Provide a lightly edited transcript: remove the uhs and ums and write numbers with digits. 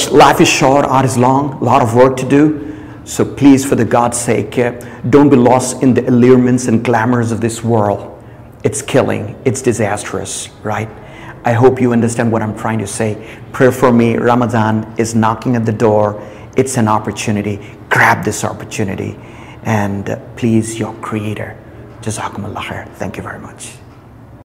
life is short, art is long, a lot of work to do. So please, for the God's sake, don't be lost in the allurements and glamours of this world. It's killing, it's disastrous, right? I hope you understand what I'm trying to say. Pray for me. Ramadan is knocking at the door. It's an opportunity. Grab this opportunity and please your Creator. Jazakumullah khair. Thank you very much.